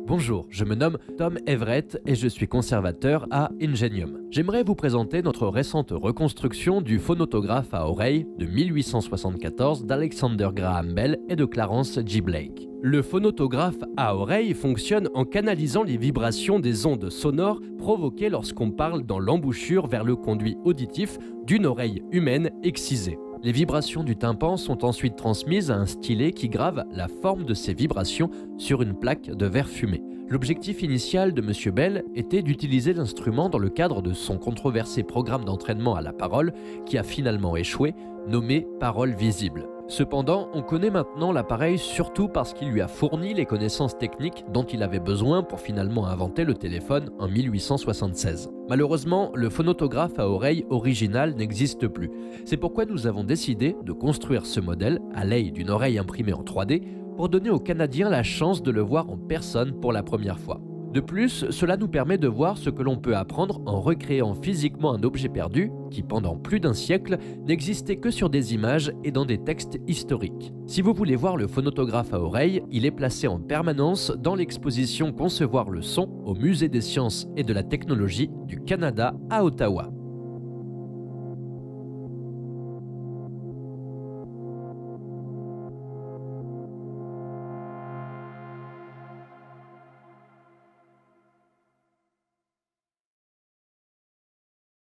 Bonjour, je me nomme Tom Everett et je suis conservateur à Ingenium. J'aimerais vous présenter notre récente reconstruction du phonautographe à oreille de 1874 d'Alexander Graham Bell et de Clarence G. Blake. Le phonautographe à oreille fonctionne en canalisant les vibrations des ondes sonores provoquées lorsqu'on parle dans l'embouchure vers le conduit auditif d'une oreille humaine excisée. Les vibrations du tympan sont ensuite transmises à un stylet qui grave la forme de ces vibrations sur une plaque de verre fumé. L'objectif initial de M. Bell était d'utiliser l'instrument dans le cadre de son controversé programme d'entraînement à la parole, qui a finalement échoué, nommé Parole visible. Cependant, on connaît maintenant l'appareil surtout parce qu'il lui a fourni les connaissances techniques dont il avait besoin pour finalement inventer le téléphone en 1876. Malheureusement, le phonautographe à oreille original n'existe plus. C'est pourquoi nous avons décidé de construire ce modèle à l'aide d'une oreille imprimée en 3D pour donner aux Canadiens la chance de le voir en personne pour la première fois. De plus, cela nous permet de voir ce que l'on peut apprendre en recréant physiquement un objet perdu qui, pendant plus d'un siècle, n'existait que sur des images et dans des textes historiques. Si vous voulez voir le phonautographe à oreille, il est placé en permanence dans l'exposition Concevoir le son au Musée des sciences et de la technologie du Canada à Ottawa.